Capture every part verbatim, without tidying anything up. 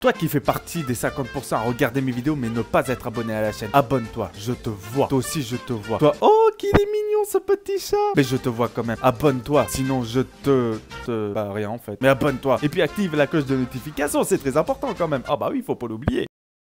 Toi qui fais partie des cinquante pour cent à regarder mes vidéos mais ne pas être abonné à la chaîne, abonne-toi, je te vois. Toi aussi je te vois. Toi, oh qu'il est mignon ce petit chat. Mais je te vois quand même. Abonne-toi, sinon je te... te... Bah rien en fait. Mais abonne-toi. Et puis active la cloche de notification, c'est très important quand même. Ah bah oui, faut pas l'oublier.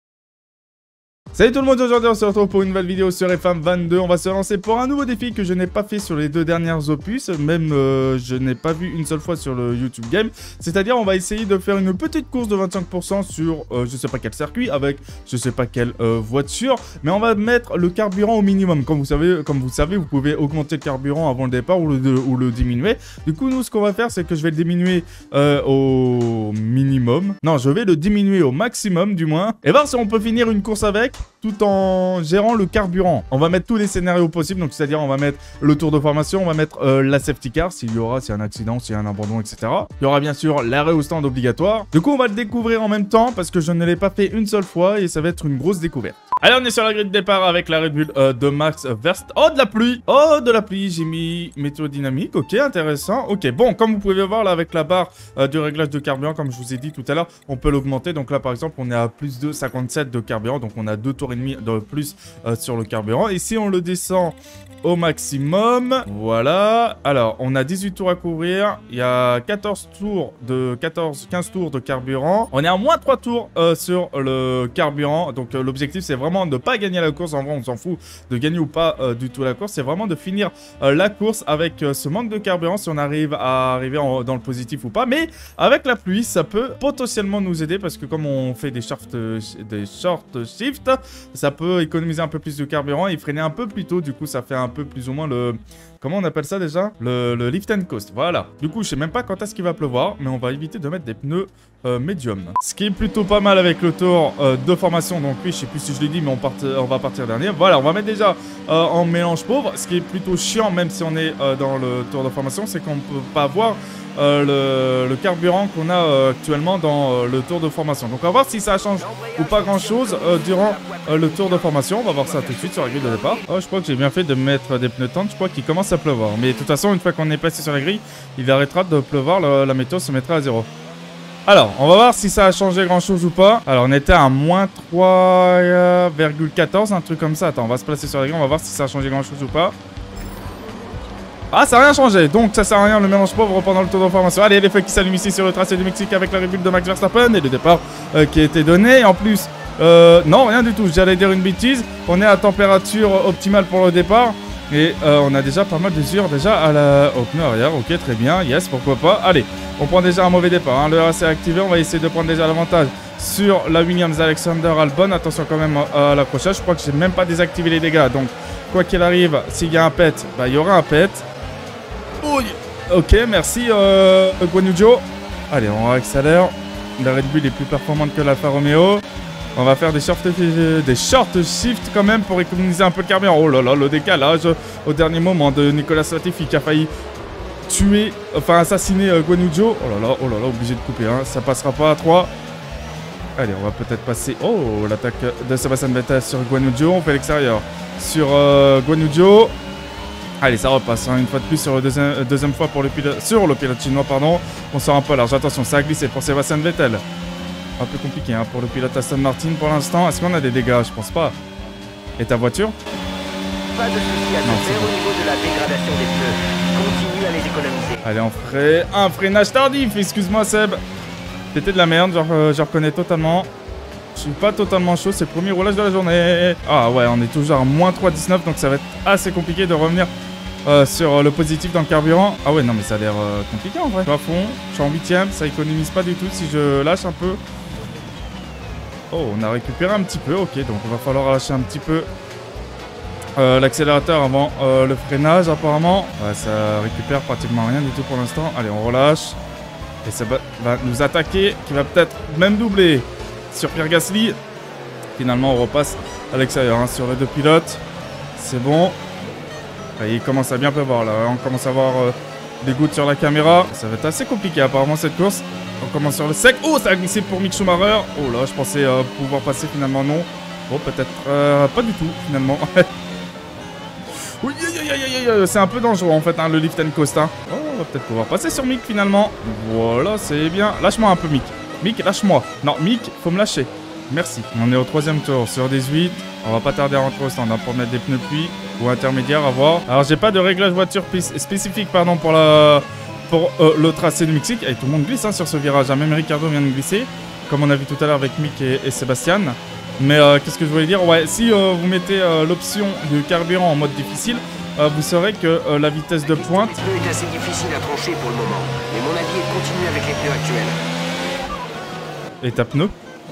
Salut tout le monde, aujourd'hui on se retrouve pour une nouvelle vidéo sur F M vingt-deux. On va se lancer pour un nouveau défi que je n'ai pas fait sur les deux dernières opus. Même euh, je n'ai pas vu une seule fois sur le YouTube Game. C'est-à-dire on va essayer de faire une petite course de vingt-cinq pour cent sur euh, je sais pas quel circuit avec je sais pas quelle euh, voiture. Mais on va mettre le carburant au minimum. Comme vous savez, comme vous savez, vous pouvez augmenter le carburant avant le départ ou le, ou le diminuer. Du coup nous ce qu'on va faire c'est que je vais le diminuer euh, au minimum. Non, je vais le diminuer au maximum du moins. Et voir si on peut finir une course avec. Tout en gérant le carburant. On va mettre tous les scénarios possibles, donc c'est-à-dire on va mettre le tour de formation, on va mettre euh, la safety car s'il y aura, s'il y a un accident, s'il y a un abandon, et cetera. Il y aura bien sûr l'arrêt au stand obligatoire. Du coup, on va le découvrir en même temps parce que je ne l'ai pas fait une seule fois et ça va être une grosse découverte. Allez, on est sur la grille de départ avec la Red Bull euh, de Max Verstappen. Oh, de la pluie. Oh, de la pluie. J'ai mis météo dynamique. Ok, intéressant. Ok, bon, comme vous pouvez voir là avec la barre euh, du réglage de carburant, comme je vous ai dit tout à l'heure, on peut l'augmenter. Donc là, par exemple, on est à plus de cinquante-sept de carburant. Donc on a deux tours et demi de plus euh, sur le carburant. Et si on le descend au maximum, voilà. Alors, on a dix-huit tours à couvrir. Il y a quatorze tours de quatorze, quinze tours de carburant. On est à moins trois tours euh, sur le carburant. Donc euh, l'objectif, c'est vraiment de ne pas gagner la course. En vrai, on s'en fout de gagner ou pas euh, du tout la course. C'est vraiment de finir euh, la course avec euh, ce manque de carburant, si on arrive à arriver en, dans le positif ou pas. Mais avec la pluie, ça peut potentiellement nous aider parce que comme on fait des short, euh, des short shifts, ça peut économiser un peu plus de carburant et freiner un peu plus tôt. Du coup, ça fait un peu plus ou moins le... Comment on appelle ça déjà? Le, le lift and coast, voilà. Du coup, je sais même pas quand est-ce qu'il va pleuvoir, mais on va éviter de mettre des pneus euh, médium. Ce qui est plutôt pas mal avec le tour euh, de formation. Donc oui, je sais plus si je l'ai dit, mais on, part, on va partir dernier. Voilà, on va mettre déjà euh, en mélange pauvre. Ce qui est plutôt chiant, même si on est euh, dans le tour de formation, c'est qu'on ne peut pas voir euh, le, le carburant qu'on a euh, actuellement dans euh, le tour de formation. Donc on va voir si ça change ou pas grand-chose euh, durant euh, le tour de formation. On va voir ça tout de suite sur la grille de départ. Oh, je crois que j'ai bien fait de mettre des pneus tendres. Je crois qu'il commence à pleuvoir. Mais de toute façon, une fois qu'on est passé sur la grille, il arrêtera de pleuvoir. La, la météo se mettra à zéro. Alors, on va voir si ça a changé grand-chose ou pas. Alors, on était à moins trois virgule quatorze, un truc comme ça. Attends, on va se placer sur la grille. On va voir si ça a changé grand-chose ou pas. Ah, ça n'a rien changé. Donc, ça sert à rien le mélange pauvre pendant le tour de formation. Allez, les feux qui s'allument ici sur le tracé du Mexique avec la Red Bull de Max Verstappen et le départ euh, qui a été donné. En plus, euh, non, rien du tout. J'allais dire une bêtise. On est à température optimale pour le départ. Et euh, on a déjà pas mal d'usure déjà à la... au pneu arrière. Ok, très bien. Yes, pourquoi pas. Allez, on prend déjà un mauvais départ. Hein. Le R A C est activé. On va essayer de prendre déjà l'avantage sur la Williams Alexander Albon. Attention quand même à l'accrochage. Je crois que j'ai même pas désactivé les dégâts. Donc, quoi qu'il arrive, s'il y a un pet, bah, il y aura un pet. Oh, ok, merci euh, Guan Yu Zhou. Allez, on accélère. La Red Bull est plus performante que l'Alfa Romeo. On va faire des short, des short shifts quand même pour économiser un peu le carburant. Oh là là, le décalage au dernier moment de Nicolas Latifi qui a failli tuer, enfin assassiner euh, Guan Yu Zhou. Oh là là, oh là là, obligé de couper, hein. Ça passera pas à trois. Allez, on va peut-être passer. Oh, l'attaque de Sebastian Vettel sur Guan Yu Zhou. On fait l'extérieur sur euh, Guan Yu Zhou. Allez, ça repasse hein, une fois de plus sur le deuxième, euh, deuxième fois pour le pilote, sur le pilote chinois, pardon. On sort un peu large. Attention, ça a glissé pour Sebastian Vettel. Un peu compliqué hein, pour le pilote Aston Martin pour l'instant. Est-ce qu'on a des dégâts? Je pense pas. Et ta voiture? Pas de soucis à se faire au niveau de la dégradation des pneus. Continue à les économiser. Allez, on ferait un freinage tardif. Excuse-moi, Seb. C'était de la merde, genre, euh, je reconnais totalement. Je suis pas totalement chaud, c'est le premier roulage de la journée. Ah ouais, on est toujours à moins trois virgule dix-neuf, donc ça va être assez compliqué de revenir euh, sur le positif dans le carburant. Ah ouais, non mais ça a l'air euh, compliqué en vrai. Je suis à fond, je suis en huitième, ça économise pas du tout si je lâche un peu. Oh, on a récupéré un petit peu, ok, donc il va falloir lâcher un petit peu euh, l'accélérateur avant euh, le freinage apparemment. Ouais, ça récupère pratiquement rien du tout pour l'instant. Allez, on relâche. Et ça va, va nous attaquer, qui va peut-être même doubler sur Pierre Gasly. Finalement, on repasse à l'extérieur hein, sur les deux pilotes. C'est bon. Et il commence à bien pleuvoir là. On commence à voir euh, des gouttes sur la caméra. Ça va être assez compliqué apparemment cette course. On commence sur le sec. Oh, ça a glissé pour Mick Schumacher. Oh là, je pensais euh, pouvoir passer finalement non. Bon, peut-être euh, pas du tout finalement. Oui, c'est un peu dangereux en fait hein, le lift and coast. Hein. Oh, on va peut-être pouvoir passer sur Mick finalement. Voilà, c'est bien. Lâche-moi un peu Mick. Mick, lâche-moi. Non, Mick, faut me lâcher. Merci. On est au troisième tour sur dix-huit. On va pas tarder à rentrer au stand hein, pour mettre des pneus pluie ou intermédiaires à voir. Alors, j'ai pas de réglage voiture spécifique pardon, pour, la, pour euh, le tracé du Mexique. Et tout le monde glisse hein, sur ce virage. Même Ricardo vient de glisser, comme on a vu tout à l'heure avec Mick et, et Sébastien. Mais euh, qu'est-ce que je voulais dire? Ouais, si euh, vous mettez euh, l'option du carburant en mode difficile, euh, vous saurez que euh, la vitesse de pointe... Le pneu est assez difficile à trancher pour le moment, mais mon avis est de continuer avec les pneus actuels. Et ta pneu?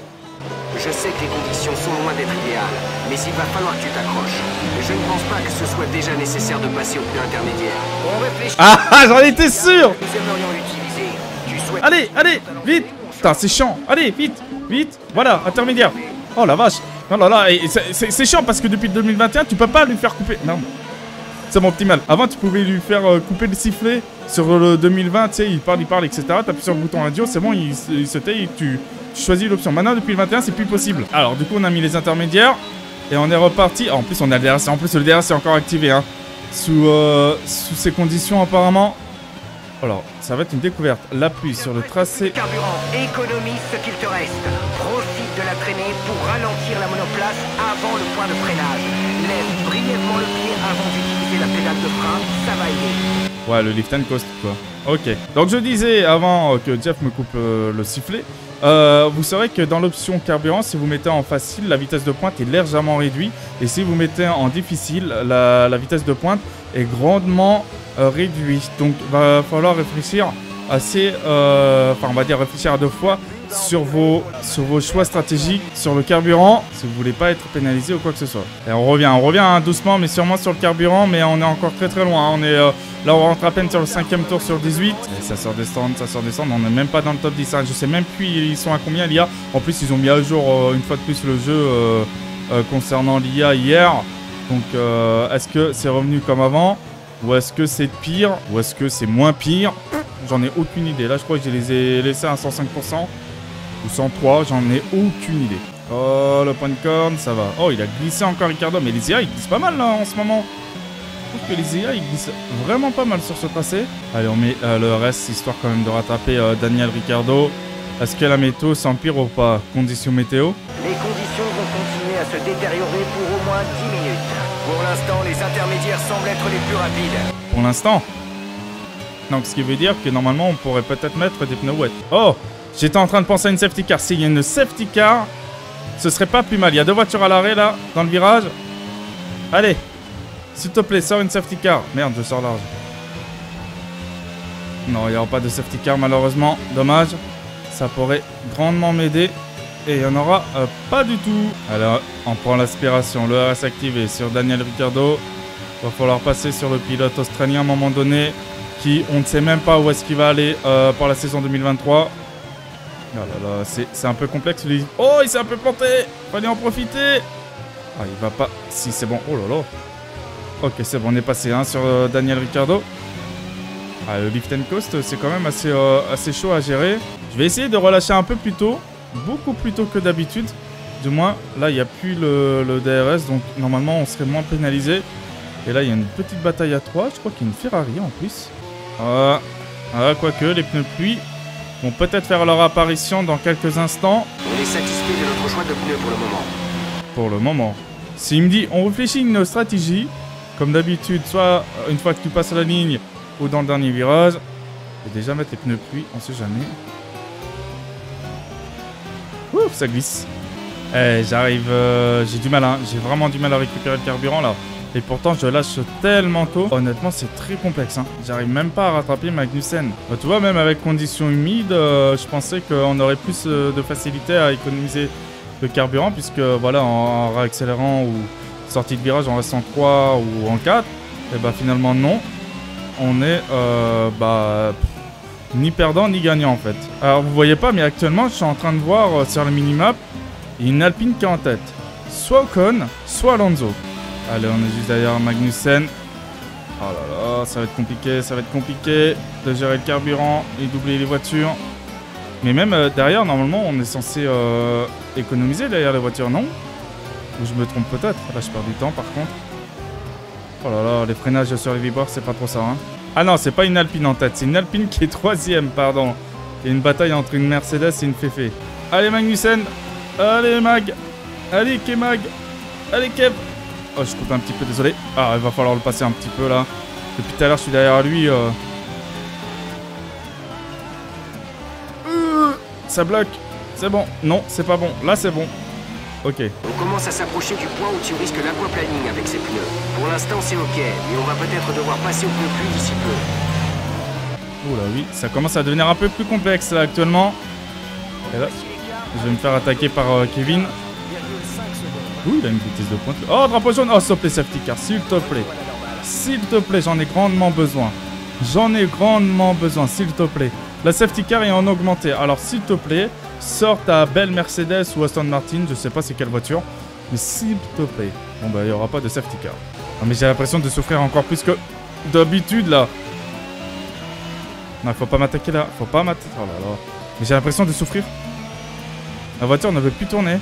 Je sais que les conditions sont loin d'être idéales, mais il va falloir que tu t'accroches. Je ne pense pas que ce soit déjà nécessaire de passer au pneu intermédiaire. On réfléchit... Ah, ah j'en étais sûr. Nous aimerions l'utiliser. Tu souhaites... Allez, allez, vite. Putain, c'est chiant. Allez, vite, vite. Voilà, intermédiaire. Oh la vache. Oh là là, c'est chiant parce que depuis deux mille vingt et un, tu peux pas lui faire couper. Non. C'est mon optimal. Avant, tu pouvais lui faire euh, couper le sifflet. Sur le deux mille vingt, tu sais, il parle, il parle, et cetera. T'appuies sur le bouton radio, c'est bon, il, il se tait et tu, tu choisis l'option. Maintenant, depuis le vingt et un, c'est plus possible. Alors, du coup, on a mis les intermédiaires et on est reparti. Oh, en plus, on a le D R S. En plus, le D R S est encore activé, hein. Sous, euh, sous ces conditions, apparemment. Alors, ça va être une découverte. L'appui sur le tracé. Carburant, économise ce qu'il te reste. Profite de la traînée pour ralentir la monoplace avant le point de freinage. Lève brièvement le pied avant d'utiliser la pédale de frein, ça va aider. Ouais, le lift and coast, quoi. Ok. Donc, je disais avant que Jeff me coupe euh, le sifflet. Euh, vous saurez que dans l'option carburant, si vous mettez en facile, la vitesse de pointe est légèrement réduite. Et si vous mettez en difficile, la, la vitesse de pointe est grandement euh, réduite. Donc, il va falloir réfléchir assez... Euh, enfin, on va dire réfléchir à deux fois sur vos, sur vos choix stratégiques sur le carburant, si vous voulez pas être pénalisé ou quoi que ce soit. Et on revient, on revient hein, doucement, mais sûrement sur le carburant, mais on est encore très très loin. Hein. On est, euh, là, on rentre à peine sur le cinquième tour sur dix-huit. Et ça sort descendre, ça sort descendre. On n'est même pas dans le top dix. Hein. Je sais même plus ils sont à combien l'I A. En plus, ils ont mis à jour euh, une fois de plus le jeu euh, euh, concernant l'I A hier. Donc, euh, est-ce que c'est revenu comme avant? Ou est-ce que c'est pire? Ou est-ce que c'est moins pire? J'en ai aucune idée. Là, je crois que je les ai laissés à cent cinq pour cent. Ou cent trois, j'en ai aucune idée. Oh, le point de corne, ça va. Oh, il a glissé encore Ricardo. Mais les I A, ils glissent pas mal, là, en ce moment. Je trouve que les I A, ils glissent vraiment pas mal sur ce tracé. Allez, on met euh, le reste, histoire quand même de rattraper euh, Daniel Ricciardo. Est-ce que la météo s'empire ou pas? Conditions météo. Les conditions vont continuer à se détériorer pour au moins dix minutes. Pour l'instant, les intermédiaires semblent être les plus rapides. Pour l'instant. Donc, ce qui veut dire que normalement, on pourrait peut-être mettre des pneus wet. Oh! J'étais en train de penser à une safety car. S'il y a une safety car, ce serait pas plus mal. Il y a deux voitures à l'arrêt là, dans le virage. Allez, s'il te plaît, sors une safety car. Merde, je sors large. Non, il n'y aura pas de safety car malheureusement. Dommage. Ça pourrait grandement m'aider. Et il n'y en aura euh, pas du tout. Alors, on prend l'aspiration. Le R S activé sur Daniel Ricciardo. Il va falloir passer sur le pilote australien à un moment donné. Qui, on ne sait même pas où est-ce qu'il va aller euh, pour la saison deux mille vingt-trois. Oh là là, c'est un peu complexe lui. Oh, il s'est un peu planté. Fallait en profiter. Ah, il va pas. Si, c'est bon. Oh là là. Ok, c'est bon, on est passé hein, sur euh, Daniel Ricciardo. Ah, le lift and coast, c'est quand même assez, euh, assez chaud à gérer. Je vais essayer de relâcher un peu plus tôt. Beaucoup plus tôt que d'habitude. Du moins, là, il n'y a plus le, le D R S. Donc, normalement, on serait moins pénalisé. Et là, il y a une petite bataille à trois. Je crois qu'il y a une Ferrari en plus. Ah, ah quoique, les pneus pluie vont peut-être faire leur apparition dans quelques instants. On est satisfait de notre choix de pneus pour le moment. Pour le moment. S'il me dit, on réfléchit une stratégie, comme d'habitude, soit une fois que tu passes à la ligne ou dans le dernier virage. Je vais déjà mettre les pneus pluie, on sait jamais. Ouf, ça glisse. Eh, j'arrive, euh, j'ai du mal, hein. J'ai vraiment du mal à récupérer le carburant là. Et pourtant, je lâche tellement tôt. Honnêtement, c'est très complexe. Hein. J'arrive même pas à rattraper Magnussen. Bah, tu vois, même avec conditions humides, euh, je pensais qu'on aurait plus euh, de facilité à économiser le carburant. Puisque, voilà, en, en réaccélérant ou sortie de virage en restant trois ou en quatre, et bah finalement, non. On est, euh, bah, ni perdant ni gagnant, en fait. Alors, vous voyez pas, mais actuellement, je suis en train de voir euh, sur la minimap, il y a une Alpine qui est en tête. Soit Ocon, soit Alonso. Allez, on est juste derrière Magnussen. Oh là là, ça va être compliqué, ça va être compliqué de gérer le carburant et doubler les voitures. Mais même euh, derrière, normalement, on est censé euh, économiser derrière les voitures, non? Ou je me trompe peut-être. Là, je perds du temps, par contre. Oh là là, les freinages sur les vibreurs, c'est pas trop ça, hein. Ah non, c'est pas une Alpine en tête, c'est une Alpine qui est troisième, pardon. Il y a une bataille entre une Mercedes et une Féfé. Allez Magnussen. Allez Mag. Allez K-Mag. Allez Kev. Oh, je coupe un petit peu, désolé. Ah, il va falloir le passer un petit peu là. Depuis tout à l'heure, je suis derrière lui. Euh... Euh, ça bloque. C'est bon. Non, c'est pas bon. Là, c'est bon. Ok. On commence à s'approcher du point où tu risques l'aquaplaning avec ces pneus. Pour l'instant, c'est ok, mais on va peut-être devoir passer au pneu plus d'ici peu. Oula, oui, ça commence à devenir un peu plus complexe là actuellement. Et là, je vais me faire attaquer par euh, Kevin. Ouh, il a une vitesse de pointe. Oh, drapeau jaune. Oh, s'il te plaît, safety car, s'il te plaît. S'il te plaît, j'en ai grandement besoin. J'en ai grandement besoin, s'il te plaît. La safety car est en augmenté. Alors, s'il te plaît, sors ta belle Mercedes ou Aston Martin. Je sais pas c'est quelle voiture. Mais s'il te plaît. Bon, bah, il n'y aura pas de safety car. Non, mais j'ai l'impression de souffrir encore plus que d'habitude, là. Non, faut pas m'attaquer là. Faut pas m'attaquer. Oh là là. Mais j'ai l'impression de souffrir. La voiture ne veut plus tourner.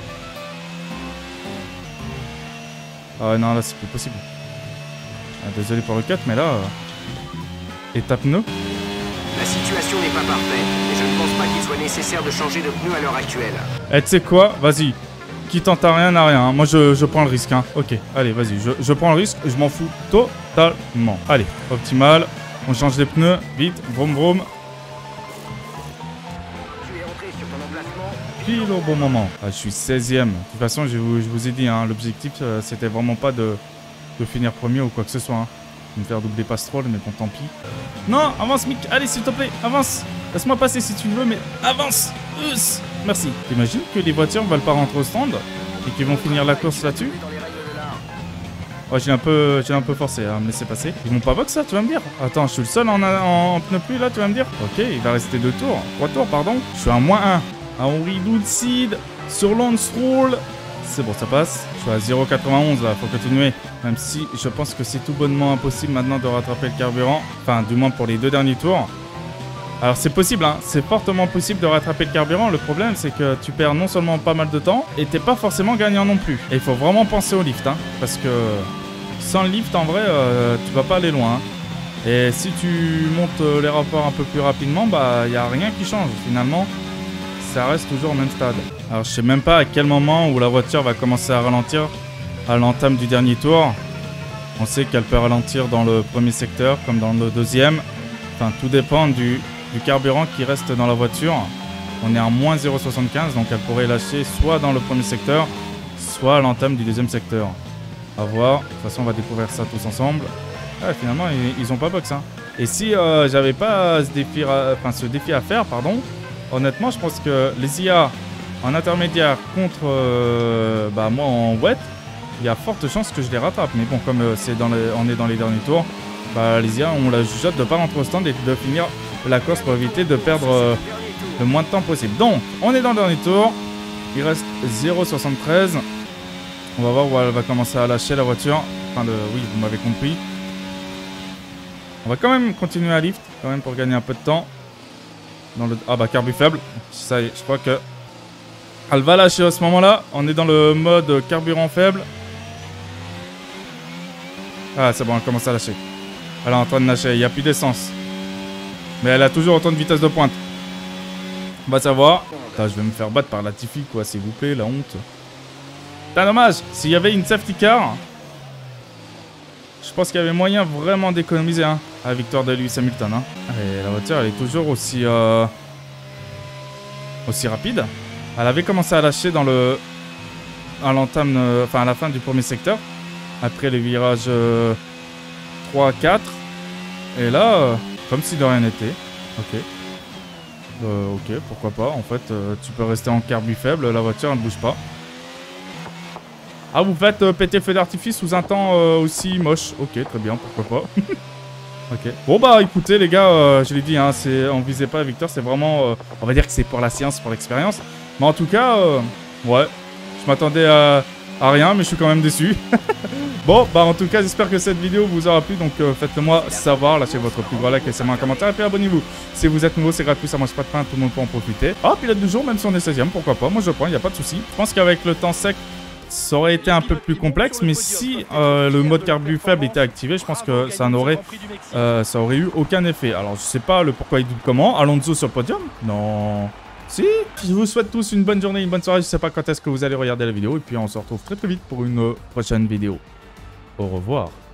Ah non, là, c'est plus possible. Ah, désolé pour le cut, mais là... Euh... Étape pneu. La situation n'est pas parfaite, et je ne pense pas qu'il soit nécessaire de changer de pneu à l'heure actuelle. Eh, tu sais quoi? Vas-y. Qui tente à rien, n'a rien. Hein. Moi, je, je prends le risque. Hein. Ok, allez, vas-y. Je, je prends le risque. Je m'en fous totalement. Allez, optimal. On change les pneus. Vite. Vroom, vroom. Tu es entré sur ton emplacement. Pile au bon moment. Ah, je suis seizième. De toute façon, je vous, je vous ai dit, hein, l'objectif, euh, c'était vraiment pas de, de finir premier ou quoi que ce soit. Hein. Me faire doubler pas Stroll, mais bon, tant pis. Non, avance, Mick. Allez, s'il te plaît, avance. Laisse-moi passer si tu veux, mais avance. Us. Merci. T'imagines que les voitures veulent pas rentrer au stand et qu'ils vont finir la course là-dessus? Ouais, j'ai un peu, j'ai un peu forcé à me laisser passer. Ils vont pas box ça, tu vas me dire? Attends, je suis le seul en, en, en pneu plus là, tu vas me dire? Ok, il va rester deux tours. Trois tours, pardon. Je suis à moins un. À Henri Doudsid sur Lance Stroll. C'est bon, ça passe. Je suis à zéro virgule quatre-vingt-onze là, faut continuer. Même si je pense que c'est tout bonnement impossible maintenant de rattraper le carburant. Enfin, du moins pour les deux derniers tours. Alors c'est possible, hein. C'est fortement possible de rattraper le carburant. Le problème, c'est que tu perds non seulement pas mal de temps, et t'es pas forcément gagnant non plus. Et il faut vraiment penser au lift, hein. Parce que sans le lift, en vrai, euh, tu vas pas aller loin. Hein. Et si tu montes les rapports un peu plus rapidement, bah, il n'y a rien qui change. Finalement, ça reste toujours au même stade. Alors je sais même pas à quel moment où la voiture va commencer à ralentir à l'entame du dernier tour. On sait qu'elle peut ralentir dans le premier secteur comme dans le deuxième. Enfin, tout dépend du, du carburant qui reste dans la voiture. On est à moins zéro virgule soixante-quinze, donc elle pourrait lâcher soit dans le premier secteur, soit à l'entame du deuxième secteur. À voir. De toute façon, on va découvrir ça tous ensemble. Ah, finalement, ils, ils ont pas box. Hein. Et si euh, j'avais pas ce défi, à, enfin, ce défi à faire, pardon, honnêtement, je pense que les I A en intermédiaire contre euh, bah, moi en wet, il y a forte chance que je les rattrape. Mais bon, comme euh, c'est dans les, on est dans les derniers tours, bah, les I A, on la jugeote de pas rentrer au stand et de finir la course pour éviter de perdre euh, le moins de temps possible. Donc, on est dans le dernier tour. Il reste zéro virgule soixante-treize. On va voir où elle va commencer à lâcher la voiture. Enfin, le, oui, vous m'avez compris. On va quand même continuer à lift, quand même pour gagner un peu de temps. Dans le... Ah bah, carbu faible. Ça y est, je crois que elle va lâcher à ce moment-là. On est dans le mode carburant faible. Ah, c'est bon, elle commence à lâcher. Elle est en train de lâcher, il n'y a plus d'essence. Mais elle a toujours autant de vitesse de pointe. On va savoir. Putain, je vais me faire battre par Latifi, quoi, s'il vous plaît, la honte. Putain, dommage. S'il y avait une safety car, je pense qu'il y avait moyen vraiment d'économiser hein, la victoire de Lewis Hamilton. Hein. Et la voiture, elle est toujours aussi, euh, aussi rapide. Elle avait commencé à lâcher dans le, à l'entame, euh, enfin à la fin du premier secteur. Après les virages euh, trois, quatre. Et là, euh, comme si de rien n'était. Ok. Euh, ok, pourquoi pas. En fait, euh, tu peux rester en carbu faible. La voiture, elle ne bouge pas. Ah, vous faites euh, péter feu d'artifice sous un temps euh, aussi moche. Ok, très bien, pourquoi pas. Ok. Bon, bah écoutez, les gars, euh, je l'ai dit, hein, on visait pas la victoire. C'est vraiment, euh, on va dire que c'est pour la science, pour l'expérience. Mais en tout cas, euh, ouais, je m'attendais à, à rien, mais je suis quand même déçu. Bon, bah en tout cas, j'espère que cette vidéo vous aura plu. Donc euh, faites-le moi savoir, lâchez votre plus gros like, laissez-moi un commentaire et puis abonnez-vous. Si vous êtes nouveau, c'est gratuit, ça mange pas de pain, tout le monde peut en profiter. Ah, pilote du jour, même si on est seizième, pourquoi pas. Moi je prends, il n'y a pas de souci. Je pense qu'avec le temps sec ça aurait été un peu plus complexe, mais si euh, le mode carbu faible était activé, je pense que ça n'aurait euh, ça aurait eu aucun effet. Alors je sais pas le pourquoi et du comment. Alonso sur le podium? Non. Si, je vous souhaite tous une bonne journée, une bonne soirée. Je sais pas quand est-ce que vous allez regarder la vidéo. Et puis on se retrouve très très vite pour une prochaine vidéo. Au revoir.